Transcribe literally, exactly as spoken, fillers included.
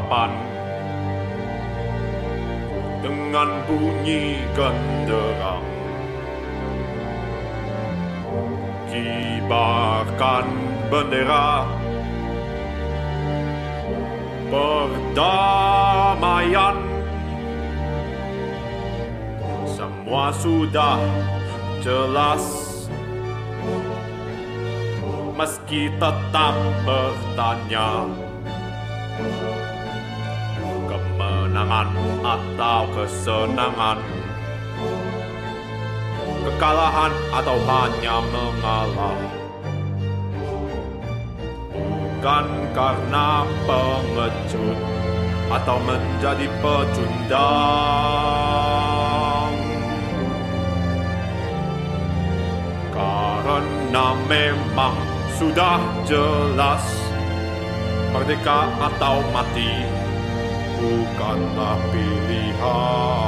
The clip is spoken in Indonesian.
papan dengan bunyi genderang, kibarkan bendera perdamaian. Semua sudah jelas, meski tetap bertanya, kemenangan atau kesenangan, kekalahan atau hanya mengalah, bukan karena pengecut atau menjadi pecundang, karena memang sudah jelas, merdeka atau mati bukanlah pilihan.